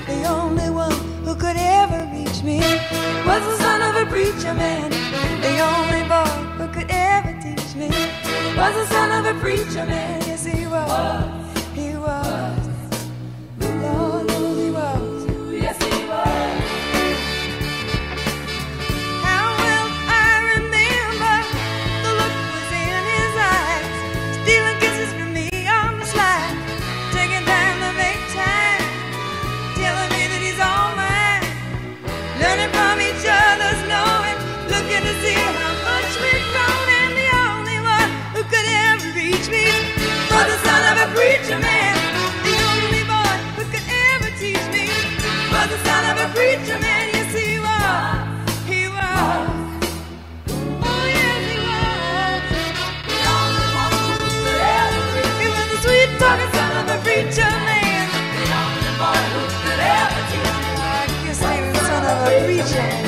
The only one who could ever reach me was the son of a preacher man. The only boy who could ever teach me was the son of a preacher man. Yes, he was. He was. Lord knows he was. Yes, he was. How well I remember the look was in his eyes, stealing kisses from me on the slide, taking time to make time, telling me that he's all mine, learning from each other's knowing, looking to see how much we've grown. And the only one who could ever reach me was the son of a preacher man. The only boy who could ever teach me was the son of a preacher man. Yes, he was. He was. Oh, yes, he was. The only one who could ever reach me. He was the sweet talking son of a preacher man. The only boy who could ever teach me. I guess he was the son of a preacher man.